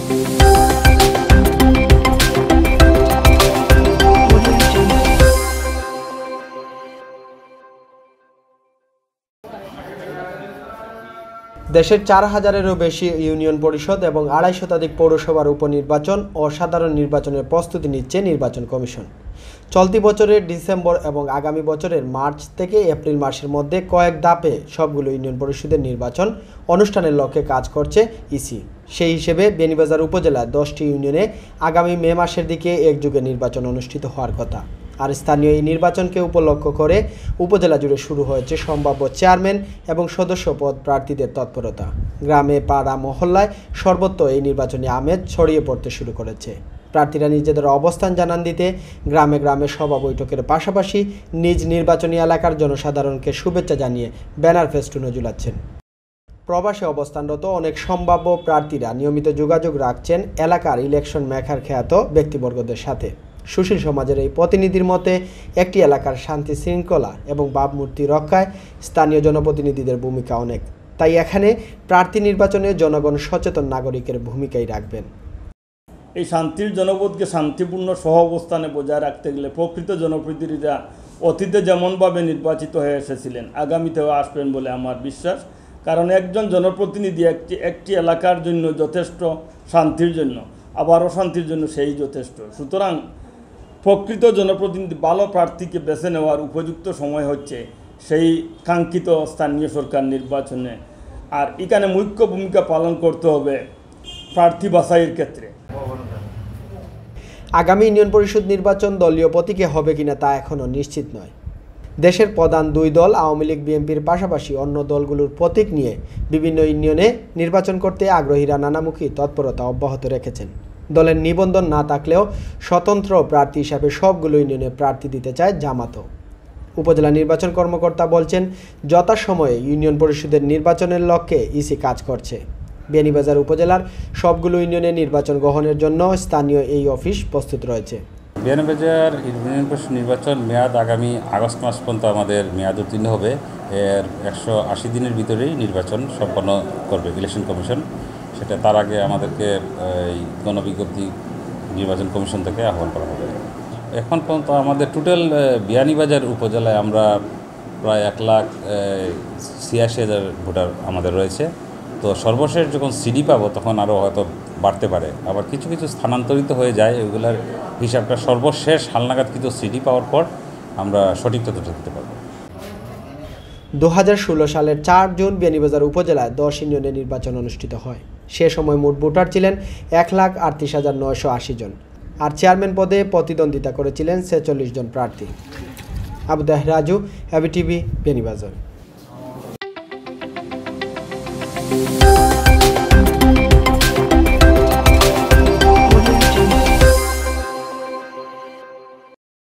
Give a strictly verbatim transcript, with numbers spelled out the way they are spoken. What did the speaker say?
দেশের চার হাজারেরও বেশি ইউনিয়ন পরিষদ এবং আড়াই শতাধিক পৌরসভার উপনির্বাচন ও সাধারণ নির্বাচনের প্রস্তুতি নিচ্ছে নির্বাচন কমিশন। চলতি বছরের ডিসেম্বর এবং আগামী বছরের মার্চ থেকে এপ্রিল মাসের মধ্যে কয়েক ধাপে সবগুলো ইউনিয়ন পরিষদের নির্বাচন অনুষ্ঠানের লক্ষ্যে কাজ করছে ইসি। সেই হিসেবে বেনিবাজার উপজেলার দশটি ইউনিয়নে আগামী মে মাসের দিকে একযোগে নির্বাচন অনুষ্ঠিত হওয়ার কথা। আর স্থানীয় এই নির্বাচনকে উপলক্ষ করে উপজেলা জুড়ে শুরু হয়েছে সম্ভাব্য চেয়ারম্যান এবং সদস্য পদ প্রার্থীদের তৎপরতা। গ্রামে পাড়া মহল্লায় সর্বত্র এই নির্বাচনী আমেজ ছড়িয়ে পড়তে শুরু করেছে। প্রার্থীরা নিজেদের অবস্থান জানান দিতে গ্রামে গ্রামে সভা বৈঠকের পাশাপাশি নিজ নির্বাচনী এলাকার জনসাধারণকে শুভেচ্ছা জানিয়ে ব্যানার ফেস্টুনও ঝুলাচ্ছেন। প্রবাসে অবস্থানরত অনেক সম্ভাব্য প্রার্থীরা নিয়মিত যোগাযোগ রাখছেন এলাকার ইলেকশন মেকার খ্যাত ব্যক্তিবর্গদের সাথে। সুশীল সমাজের এই প্রতিনিধির মতে একটি এলাকার শান্তি শৃঙ্খলা এবং ভাবমূর্তি রক্ষায় স্থানীয় জনপ্রতিনিধিদের ভূমিকা অনেক। তাই এখানে প্রার্থী নির্বাচনে জনগণ সচেতন নাগরিকের ভূমিকাই রাখবেন। এই শান্তির জনপদকে শান্তিপূর্ণ সহ অবস্থানে বজায় রাখতে গেলে প্রকৃত জনপ্রতিনিধিরা অতীতে যেমনভাবে নির্বাচিত হয়ে এসেছিলেন আগামীতেও আসবেন বলে আমার বিশ্বাস। কারণ একজন জনপ্রতিনিধি একটি একটি এলাকার জন্য যথেষ্ট, শান্তির জন্য আবার অশান্তির জন্য সেই যথেষ্ট। সুতরাং প্রকৃত জনপ্রতিনিধি ভালো প্রার্থীকে বেছে নেওয়ার উপযুক্ত সময় হচ্ছে সেই কাঙ্ক্ষিত স্থানীয় সরকার নির্বাচনে। আর এখানে মুখ্য ভূমিকা পালন করতে হবে প্রার্থী বাছাইয়ের ক্ষেত্রে। আগামী ইউনিয়ন পরিষদ নির্বাচন দলীয় প্রতীকে হবে কিনা তা এখনও নিশ্চিত নয়। দেশের প্রধান দুই দল আওয়ামী লীগ বিএনপির পাশাপাশি অন্য দলগুলোর প্রতীক নিয়ে বিভিন্ন ইউনিয়নে নির্বাচন করতে আগ্রহীরা নানামুখী তৎপরতা অব্যাহত রেখেছেন। দলের নিবন্ধন না থাকলেও স্বতন্ত্র প্রার্থী হিসাবে সবগুলো ইউনিয়নে প্রার্থী দিতে চায় জামাতও। উপজেলা নির্বাচন কর্মকর্তা বলছেন, যথাসময়ে ইউনিয়ন পরিষদের নির্বাচনের লক্ষ্যে ইসি কাজ করছে। বেনিবাজার উপজেলার সবগুলো ইউনিয়নে নির্বাচন গ্রহণের জন্য স্থানীয় এই অফিস প্রস্তুত রয়েছে। বেনিবাজার ইউনিয়ন পরিষদ নির্বাচন মেয়াদ আগামী আগস্ট মাস পর্যন্ত আমাদের মেয়াদ উত্তীর্ণ হবে। এর একশো আশি দিনের ভিতরেই নির্বাচন সম্পন্ন করবে ইলেকশন কমিশন। সেটা তার আগে আমাদেরকে এই গণবিজ্ঞপ্তি নির্বাচন কমিশন থেকে আহ্বান করা হবে। এখন পর্যন্ত আমাদের টোটাল বিয়ানীবাজার উপজেলায় আমরা প্রায় এক লাখ ছিয়াশি হাজার ভোটার আমাদের রয়েছে। তো সর্বশেষ যখন সিডি পাবো তখন আরও হয়তো বাড়তে পারে। আবার কিছু কিছু স্থানান্তরিত হয়ে যায়, ওইগুলোর হিসাবটা সর্বশেষ হালনাগাদ কিছু সিডি পাওয়ার পর আমরা সঠিক তথ্য দিতে পারবো। দু হাজার ষোলো সালের চার জুন বেনিবাজার উপজেলায় দশ ইউনিয়নে নির্বাচন অনুষ্ঠিত হয়। সে সময় মোট ভোটার ছিলেন এক লাখ আটত্রিশ হাজার নয়শো আশি জন, আর চেয়ারম্যান পদে প্রতিদ্বন্দ্বিতা করেছিলেন ছেচল্লিশ জন প্রার্থী। আবু রাজু, এবিটিভি, বেনিবাজার।